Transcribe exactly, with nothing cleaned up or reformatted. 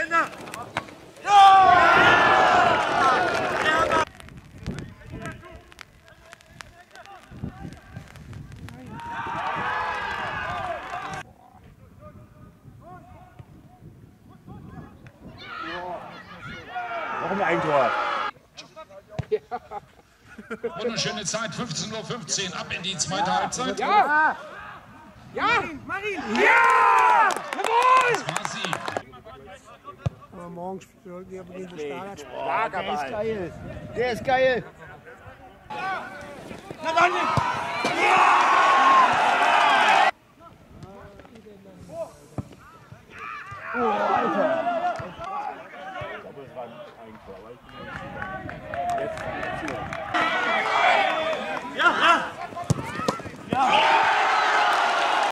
Warum ein Tor? Ja. Wunderschöne Zeit, fünfzehn Uhr fünfzehn, ab in die zweite ja. Halbzeit. Ja! Ja! Marin! Marin! Ja! Jawohl! Das war sie. Aber morgen sollten wir beginnen zu starten. Oh, der ist geil! Der ist geil! Na dann! Ja!